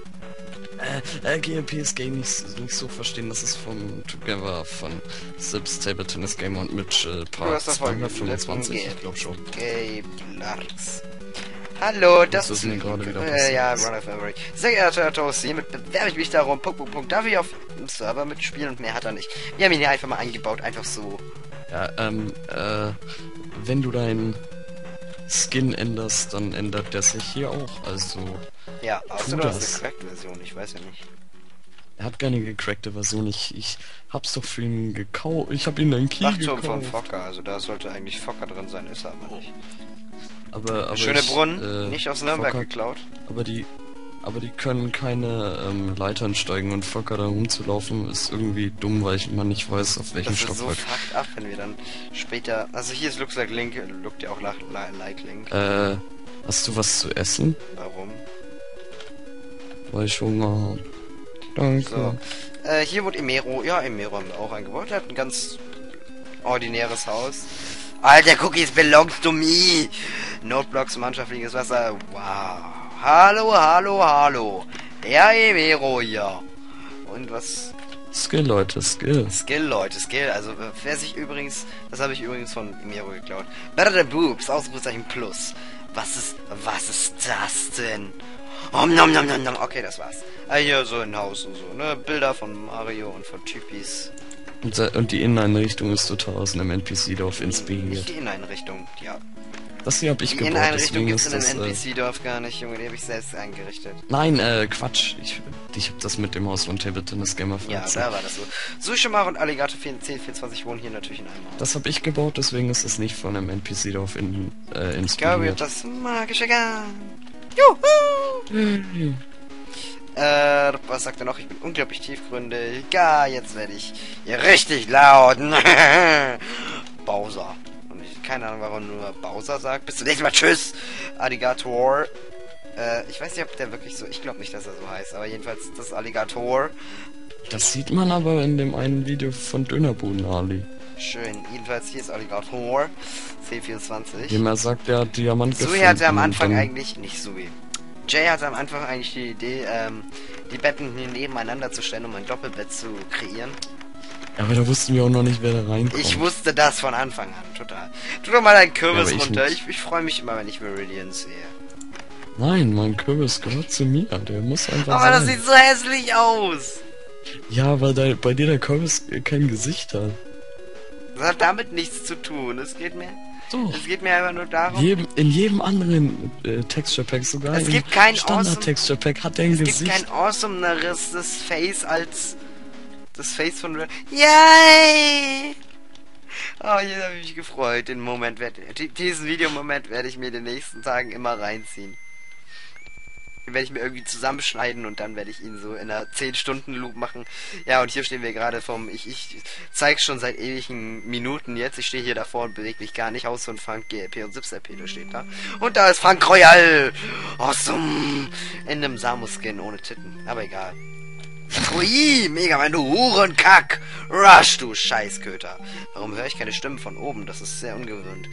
Speaker 2: GLP ist gay nicht so verstehen, das ist vom Together von Sips Table Tennis Gamer und Mitchell Part 225, ich glaube schon.
Speaker 1: Gay Blarks. Hallo, das
Speaker 2: ist mir gerade wieder passiert.
Speaker 1: Ja, Run of Memory. Sehr geehrter Herr Toast, hiermit bewerbe ich mich darum, darf ich auf dem Server mitspielen und mehr hat er nicht. Wir haben ihn hier einfach mal eingebaut, einfach so.
Speaker 2: Ja, wenn du deinen Skin änderst, dann ändert der sich hier auch, also...
Speaker 1: Ja, außer du hast eine cracked Version, ich weiß ja nicht.
Speaker 2: Er hat keine gecrackte Version, ich hab's doch für ihn gekauft, ich hab ihn einen Key gekauft.
Speaker 1: Von Fokker, also da sollte eigentlich Fokker drin sein, ist er aber nicht.
Speaker 2: Aber
Speaker 1: schöne Brunnen, nicht aus Nürnberg geklaut.
Speaker 2: Aber die können keine Leitern steigen und Fokker da rumzulaufen ist irgendwie dumm, weil man nicht weiß, auf welchem Stock.
Speaker 1: Das ist so fucked up, wenn wir dann später... Also hier ist Looks Like Link, lookt ja auch like Link.
Speaker 2: Hast du was zu essen?
Speaker 1: Warum?
Speaker 2: Weil ich Hunger hab. Danke.
Speaker 1: So. Hier wurde Emero. Ja, Emero haben wir auch eingebaut. Er hat ein ganz ordinäres Haus. Alter, Cookies belongs to me. Noteblocks, mannschaftliches Wasser. Wow. Hallo. Der Emero hier. Und was...
Speaker 2: Skill, Leute, Skill.
Speaker 1: Skill. Also, wer sich übrigens... Das habe ich übrigens von Emero geklaut. Better than Boobs, Ausrufezeichen Plus. Was ist das denn? Nom. Okay, das war's. Hier so ein Haus und so, ne? Bilder von Mario und von Typis.
Speaker 2: Und die Inneneinrichtung ist total aus einem NPC-Dorf inspiriert.
Speaker 1: Nicht die Inneneinrichtung, ja.
Speaker 2: Das hier hab ich gebaut,
Speaker 1: Die Inneneinrichtung
Speaker 2: gibt's
Speaker 1: in einem NPC-Dorf gar nicht, Junge, die habe ich selbst eingerichtet.
Speaker 2: Nein, Quatsch. Ich hab das mit dem Haus von Table Tennis Gamer
Speaker 1: verwechselt. Ja, da war das so. Sushimar und Alligator 1024 wohnen hier natürlich in einem Haus.
Speaker 2: Das habe ich gebaut, deswegen ist es nicht von einem NPC-Dorf inspiriert.
Speaker 1: Ich glaube, das magische Garn. Juhu! Was sagt er noch? Ich bin unglaublich tiefgründig. Ja, jetzt werde ich hier richtig laut. Bowser. Und keine Ahnung, warum nur Bowser sagt. Bis zum nächsten Mal. Tschüss. Alligator. Ich weiß nicht, ob der wirklich so... Ich glaube nicht, dass er so heißt. Aber jedenfalls das Alligator.
Speaker 2: Das sieht man aber in dem einen Video von Dönerbuden Ali.
Speaker 1: Schön. Jedenfalls hier ist Alligator. C24.
Speaker 2: Wie man sagt, der hat Diamant gefunden.
Speaker 1: Sui hatte am Anfang eigentlich... Nicht Sui. Jay hatte am Anfang eigentlich die Idee, die Betten hier nebeneinander zu stellen, um ein Doppelbett zu kreieren.
Speaker 2: Ja, aber da wussten wir auch noch nicht, wer da reinkommt.
Speaker 1: Ich wusste das von Anfang an, total. Tu doch mal deinen Kürbis runter. Ich freue mich immer, wenn ich Meridian sehe.
Speaker 2: Nein, mein Kürbis gehört zu mir. Der muss einfach
Speaker 1: aber sein. Das sieht so hässlich aus.
Speaker 2: Ja, weil bei dir der Kürbis kein Gesicht hat.
Speaker 1: Das hat damit nichts zu tun. Es geht mir einfach nur darum...
Speaker 2: In jedem anderen Texture Pack, sogar
Speaker 1: es gibt kein
Speaker 2: Standard Texture Pack, hat der ein Gesicht.
Speaker 1: Es gibt kein awesomeres Face als das Face von... Yay! Oh, hier habe ich mich gefreut. Diesen Videomoment werde ich mir in den nächsten Tagen immer reinziehen. Den werde ich mir irgendwie zusammenschneiden und dann werde ich ihn so in einer 10-Stunden-Loop machen. Ja, und hier stehen wir gerade vom... Ich zeige schon seit ewigen Minuten jetzt. Ich stehe hier davor und bewege mich gar nicht. Haus von Frank, GLP und Sips RP steht da. Und da ist Frank Royal. Awesome. In einem Samus-Skin ohne Titten. Aber egal. Ui, mega, mein du Hurenkack. Rush, du Scheißköter. Warum höre ich keine Stimmen von oben? Das ist sehr ungewöhnt.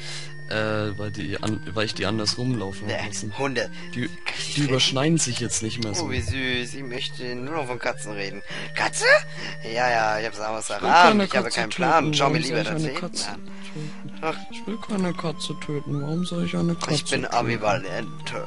Speaker 2: Weil ich die anders rumlaufen lassen.
Speaker 1: Hunde.
Speaker 2: Die überschneiden sich jetzt nicht mehr so.
Speaker 1: Oh, wie süß. Ich möchte nur noch von Katzen reden. Katze? Ja, ich hab's auch gesagt. Ich habe keinen Plan. Schau mir lieber das Leben an.
Speaker 2: Ach, ich will keine Katze töten. Warum soll ich eine Katze töten?
Speaker 1: Ich bin ambivalent.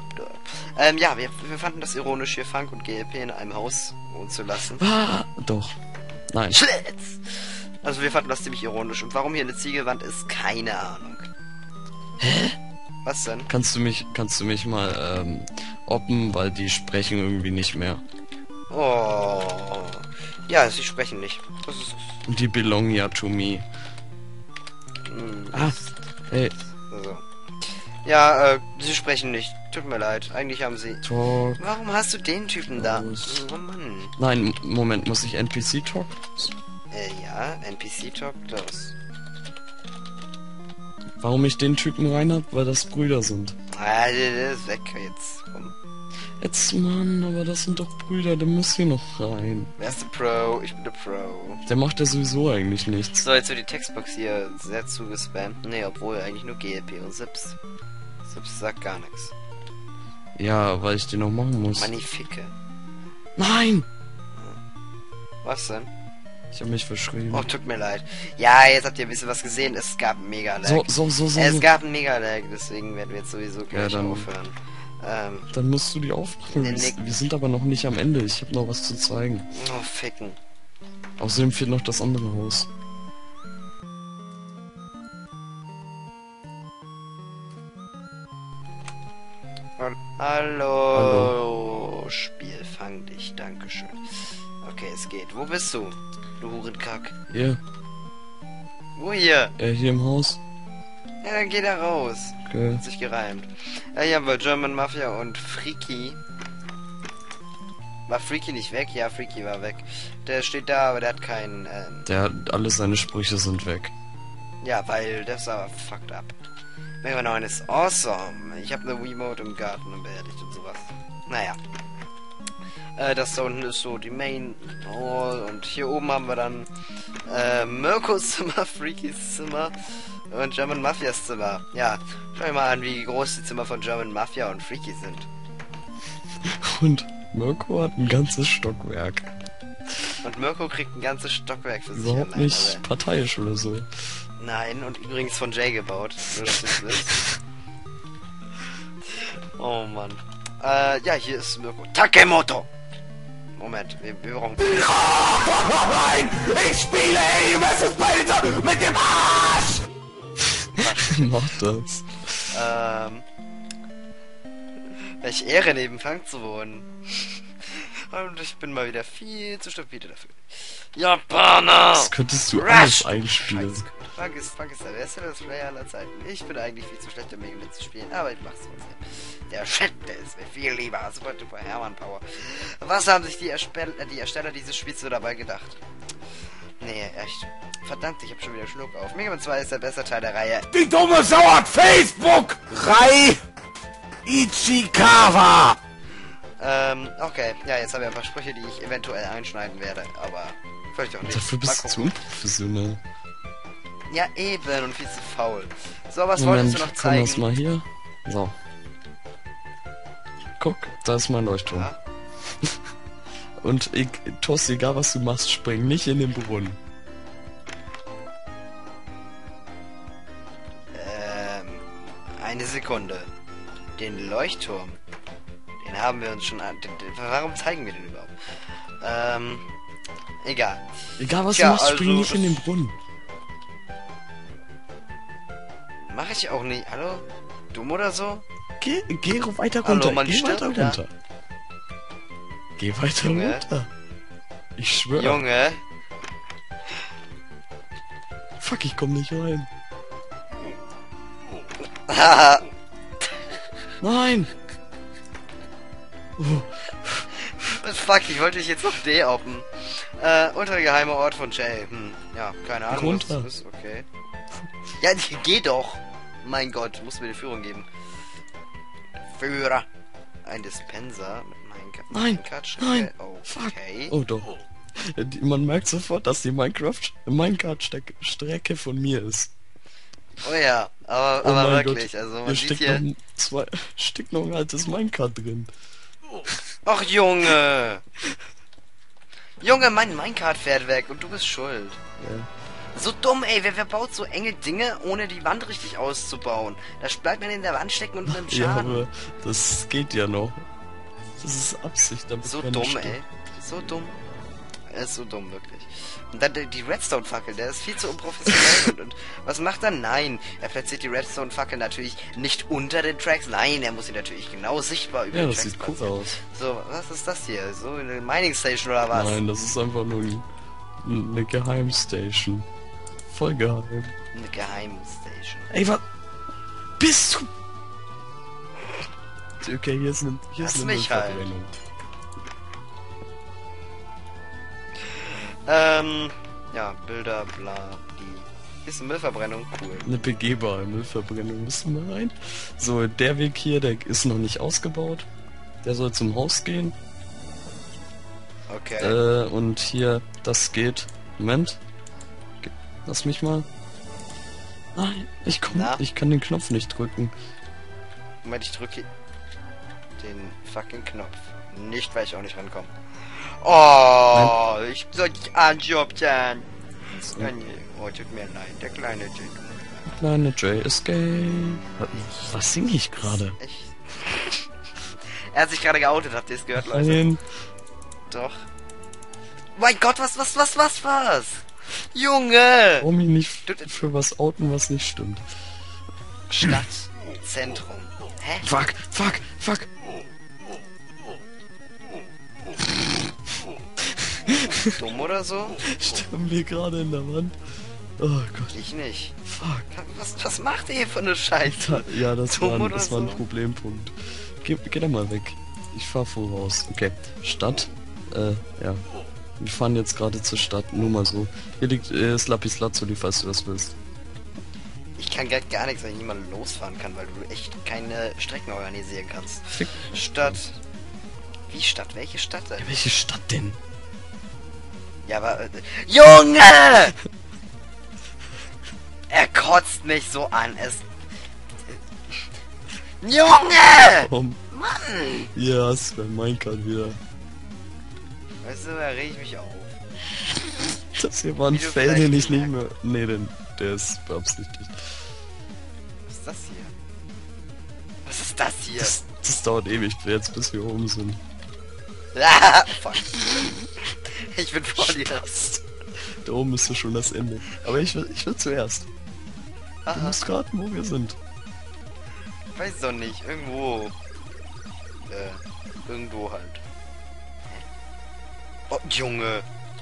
Speaker 1: Ja, wir fanden das ironisch, hier Funk und GLP in einem Haus wohnen zu lassen.
Speaker 2: Doch. Nein.
Speaker 1: Schlitz! Also wir fanden das ziemlich ironisch. Und warum hier eine Ziegelwand ist, keine Ahnung.
Speaker 2: Hä?
Speaker 1: Was denn?
Speaker 2: Kannst du mich mal oppen, weil die sprechen irgendwie nicht mehr.
Speaker 1: Oh. Ja, sie sprechen nicht. Das ist...
Speaker 2: Die belong ja to me. Hey.
Speaker 1: So. Ja, sie sprechen nicht. Tut mir leid. Eigentlich haben sie...
Speaker 2: Talk.
Speaker 1: Warum hast du den Typen da?
Speaker 2: Los.
Speaker 1: Oh Mann.
Speaker 2: Nein, Moment, muss ich NPC Talk?
Speaker 1: Ja, NPC-Talk, los.
Speaker 2: Warum ich den Typen rein hab? Weil das Brüder sind.
Speaker 1: Ah, der ist weg jetzt. Komm.
Speaker 2: Jetzt, Mann, aber das sind doch Brüder, der muss hier noch rein.
Speaker 1: Wer ist der Pro? Ich bin der Pro.
Speaker 2: Der macht ja sowieso eigentlich nichts.
Speaker 1: So, jetzt wird die Textbox hier sehr zugespammt. Nee, obwohl eigentlich nur GLP und Sips. Sips sagt gar nichts.
Speaker 2: Ja, weil ich den noch machen muss.
Speaker 1: Magnifike.
Speaker 2: Nein!
Speaker 1: Was denn?
Speaker 2: Ich habe mich verschrieben.
Speaker 1: Oh, tut mir leid. Ja, jetzt habt ihr ein bisschen was gesehen. Es gab einen Mega-Lag.
Speaker 2: So.
Speaker 1: Es gab einen Mega-Lag, deswegen werden wir jetzt sowieso gleich
Speaker 2: dann-
Speaker 1: aufhören.
Speaker 2: Dann musst du die aufmachen. Wir sind aber noch nicht am Ende. Ich habe noch was zu zeigen.
Speaker 1: Oh, ficken.
Speaker 2: Außerdem fehlt noch das andere Haus.
Speaker 1: Hallo. Spiel, fang dich. Dankeschön. Okay, es geht. Wo bist du? Du Hurenkack.
Speaker 2: Hier,
Speaker 1: Wo hier?
Speaker 2: hier im Haus.
Speaker 1: Ja, dann geh da raus.
Speaker 2: Okay.
Speaker 1: Hat sich gereimt. Hier haben wir German Mafia und Freaky. War Freaky nicht weg? Ja, Freaky war weg. Der steht da, aber der hat keinen,
Speaker 2: Alle seine Sprüche sind weg.
Speaker 1: ja, weil der ist aber fucked up. Mega 9 ist awesome. Ich habe eine Wiimote im Garten und beerdigt und sowas. Naja. Das da unten ist so die Main Hall und hier oben haben wir dann Mirkos Zimmer, Freakys Zimmer und German Mafias Zimmer. Ja, schau dir mal an, wie groß die Zimmer von German Mafia und Freaky sind.
Speaker 2: Und Mirko hat ein ganzes Stockwerk.
Speaker 1: Und Mirko kriegt ein ganzes Stockwerk für sich
Speaker 2: Überhaupt
Speaker 1: allein,
Speaker 2: nicht
Speaker 1: aber-
Speaker 2: parteiisch oder so.
Speaker 1: Nein, und übrigens von Jay gebaut. Nur, dass du's wisst. Oh Mann. Ja, hier ist Mirko. Takemoto! Moment, wir brauchen...
Speaker 3: Nein, ich spiele Aim vs. Predator mit dem Arsch!
Speaker 2: Mach das.
Speaker 1: Welche Ehre, neben Frank zu wohnen. Und ich bin mal wieder viel zu stupide dafür. Japaner!
Speaker 2: Das könntest du alles einspielen.
Speaker 1: Scheiße. Frank ist der beste Player aller Zeiten. Ich bin eigentlich viel zu schlecht, um Mega Man zu spielen, aber ich mach's trotzdem. Der Shit, der ist mir viel lieber. Super duper Hermann Power. Was haben sich die Ersteller dieses Spiels so dabei gedacht? Nee, echt. Verdammt, ich hab schon wieder Schluck auf. Mega Man 2 ist der beste Teil der Reihe.
Speaker 3: Die dumme Sau hat Facebook! Rai Ichikawa!
Speaker 1: Okay. Ja, jetzt habe ich ein paar Sprüche, die ich eventuell einschneiden werde, aber vielleicht auch nicht.
Speaker 2: Dafür
Speaker 1: Mal
Speaker 2: bist du
Speaker 1: gucken.
Speaker 2: unprofessionell.
Speaker 1: Ja, eben, und viel zu faul. So, was wolltest du noch
Speaker 2: komm
Speaker 1: zeigen?
Speaker 2: erst mal hier. So. Guck, da ist mein Leuchtturm.
Speaker 1: Ja?
Speaker 2: Und Toss, egal was du machst, spring nicht in den Brunnen.
Speaker 1: Eine Sekunde. Den Leuchtturm, den haben wir uns schon an... Warum zeigen wir den überhaupt? Egal.
Speaker 2: Egal was
Speaker 1: Tja,
Speaker 2: du machst, spring
Speaker 1: also,
Speaker 2: nicht in den Brunnen.
Speaker 1: Mache ich auch nicht. Hallo? Dumm oder so?
Speaker 2: Geh weiter
Speaker 1: Hallo,
Speaker 2: runter,
Speaker 1: Mann,
Speaker 2: geh
Speaker 1: stirb
Speaker 2: weiter
Speaker 1: da.
Speaker 2: runter. Geh weiter
Speaker 1: Junge.
Speaker 2: runter. Ich schwöre.
Speaker 1: Junge.
Speaker 2: Fuck, ich komm nicht rein.
Speaker 1: Haha.
Speaker 2: Nein! Oh,
Speaker 1: Fuck, ich wollte dich jetzt noch de-oppen. Unter geheimer Ort von Jay. Ja, keine Ahnung,
Speaker 2: Runter.
Speaker 1: was das ist. Okay. Ja, geh doch. Mein Gott, du musst mir die Führung geben. Führer. Ein Dispenser mit
Speaker 2: Nein,
Speaker 1: Minecraft.
Speaker 2: nein,
Speaker 1: Okay.
Speaker 2: oh doch. Man merkt sofort, dass die Minecraft-Strecke von mir ist.
Speaker 1: Oh ja, aber
Speaker 2: Oh mein
Speaker 1: wirklich,
Speaker 2: Gott.
Speaker 1: also man
Speaker 2: Hier
Speaker 1: sieht
Speaker 2: steckt noch ein altes Minecraft drin.
Speaker 1: Ach Junge! Junge, mein Minecart fährt weg und du bist schuld.
Speaker 2: Ja.
Speaker 1: So dumm, ey, wer baut so enge Dinge, ohne die Wand richtig auszubauen? Da bleibt man in der Wand stecken und nimmt
Speaker 2: Ja,
Speaker 1: Schaden.
Speaker 2: aber das geht ja noch. Das ist Absicht, damit
Speaker 1: So
Speaker 2: keiner
Speaker 1: dumm,
Speaker 2: stirbt.
Speaker 1: ey. So dumm. Er ist so dumm, wirklich. Und dann die Redstone-Fackel, der ist viel zu unprofessionell. und was macht er? Nein, er platziert die Redstone-Fackel natürlich nicht unter den Tracks. Nein, er muss sie natürlich genau sichtbar über
Speaker 2: Ja,
Speaker 1: den
Speaker 2: das
Speaker 1: Tracks
Speaker 2: sieht cool
Speaker 1: platzieren.
Speaker 2: aus.
Speaker 1: So, was ist das hier? So eine Mining Station oder was?
Speaker 2: Nein, das ist einfach nur eine Geheimstation. Voll geheim.
Speaker 1: Eine Geheimstation.
Speaker 2: Ey, was? Bist du? Okay, hier ist
Speaker 1: Lass
Speaker 2: eine
Speaker 1: mich halt.
Speaker 2: Müllverbrennung.
Speaker 1: Ja, Bilder, bla, die. Ist eine Müllverbrennung, cool.
Speaker 2: Eine begehbare Müllverbrennung, müssen wir rein. So, der Weg hier, der ist noch nicht ausgebaut. Der soll zum Haus gehen.
Speaker 1: Okay.
Speaker 2: Und hier, das geht. Moment. Lass mich mal. Nein, ich kann den Knopf nicht drücken.
Speaker 1: Moment, ich drücke den fucking Knopf. Nicht, weil ich auch nicht rankomme. Oh, ich soll dich anjobben. Oh, tut mir leid, der kleine Jay.
Speaker 2: Kleine Jay Escape. Was singe ich gerade?
Speaker 1: Echt? Er hat sich gerade geoutet, habt ihr es gehört, Leute?
Speaker 2: Nein.
Speaker 1: Doch. Mein Gott, was? Junge!
Speaker 2: Warum mich nicht für was outen, was nicht stimmt?
Speaker 1: Stadtzentrum. Hä?
Speaker 2: Fuck.
Speaker 1: Dumm oder so?
Speaker 2: Sterben wir gerade in der Wand? Oh Gott.
Speaker 1: Ich nicht.
Speaker 2: Fuck.
Speaker 1: Was macht ihr hier für eine Scheiße?
Speaker 2: Ja, das war ein
Speaker 1: so?
Speaker 2: Problempunkt. Geh da mal weg. Ich fahr voraus. Okay. Stadt. Ja. Wir fahren jetzt gerade zur Stadt. Nur mal so. Hier liegt das Lapis Lazuli, falls du das willst.
Speaker 1: Ich kann gar nichts, weil ich niemanden losfahren kann, weil du echt keine Strecken organisieren kannst.
Speaker 2: Fick.
Speaker 1: Stadt. Wie Stadt? Welche Stadt denn?
Speaker 2: Ja, welche Stadt denn?
Speaker 1: Ja, aber... Junge! Er kotzt mich so an. Junge!
Speaker 2: Komm.
Speaker 1: Mann!
Speaker 2: Ja, es wäre Minecraft wieder.
Speaker 1: Weißt du, da reg ich mich auf.
Speaker 2: Das hier war ein
Speaker 1: Wie du
Speaker 2: Fail, den
Speaker 1: vielleicht
Speaker 2: ich nicht mehr... Nee, der ist beabsichtigt.
Speaker 1: Was ist das hier? Was ist das hier?
Speaker 2: Das dauert ewig jetzt, bis wir oben sind.
Speaker 1: Ah, fuck. Ich bin vor dir.
Speaker 2: Da oben ist schon das Ende. Aber ich will zuerst. Du
Speaker 1: Aha.
Speaker 2: musst raten, wo wir sind.
Speaker 1: Weiß doch nicht. Irgendwo. Irgendwo halt. Hä? Oh, Junge.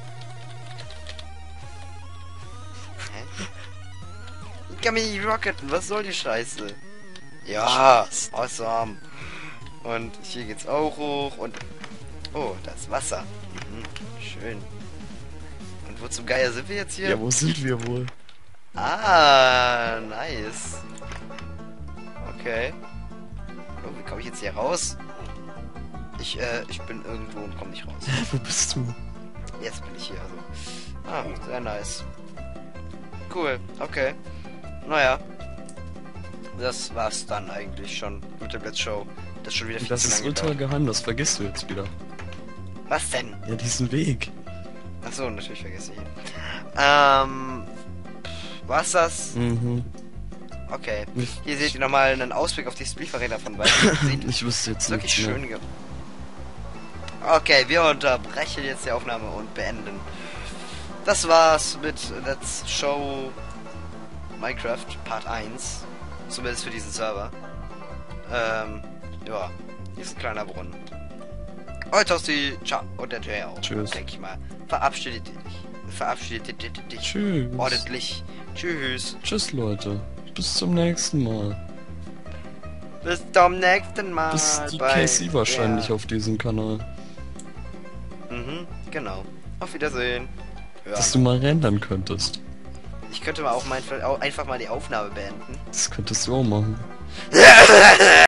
Speaker 1: Hä? Ich kann mich nicht rocketen. Was soll die Scheiße? Ja, awesome. Und hier geht's auch hoch und... Oh, das Wasser. Mhm, schön. Und wo zum Geier sind wir jetzt hier?
Speaker 2: Ja, wo sind wir wohl?
Speaker 1: Ah, nice. Okay. Oh, wie komme ich jetzt hier raus? Ich bin irgendwo und komme nicht raus.
Speaker 2: Wo bist du?
Speaker 1: Jetzt bin ich hier, also. Ah, sehr nice. Cool, okay. Naja. Das war's dann eigentlich schon mit der Let's Show. Das ist schon wieder viel
Speaker 2: Das
Speaker 1: zu
Speaker 2: ist
Speaker 1: lange
Speaker 2: ultra
Speaker 1: gedauert.
Speaker 2: geheim, das vergisst du jetzt wieder.
Speaker 1: Was denn?
Speaker 2: Ja, diesen Weg.
Speaker 1: Achso, natürlich vergesse ich ihn. War's das?
Speaker 2: Mhm.
Speaker 1: Okay. Hier seht ihr nochmal einen Ausblick auf die Spielverräter von Wald.
Speaker 2: Ich wüsste jetzt
Speaker 1: Wirklich
Speaker 2: nichts mehr.
Speaker 1: schön ge Okay, wir unterbrechen jetzt die Aufnahme und beenden. Das war's mit Let's Show Minecraft Part 1. Zumindest für diesen Server. Ja. Hier ist ein kleiner Brunnen. Heute aus die Ciao und der Jay auch.
Speaker 2: Tschüss.
Speaker 1: Denke ich mal. Verabschiedet dich.
Speaker 2: Tschüss.
Speaker 1: Ordentlich. Tschüss.
Speaker 2: Tschüss, Leute. Bis zum nächsten Mal.
Speaker 1: Bis zum nächsten Mal.
Speaker 2: Bis die
Speaker 1: bei
Speaker 2: KC wahrscheinlich
Speaker 1: der-
Speaker 2: auf diesem Kanal.
Speaker 1: Mhm, genau. Auf Wiedersehen. Ja.
Speaker 2: Dass du mal rendern könntest.
Speaker 1: Ich könnte mal auch einfach mal die Aufnahme beenden.
Speaker 2: Das könntest du auch machen.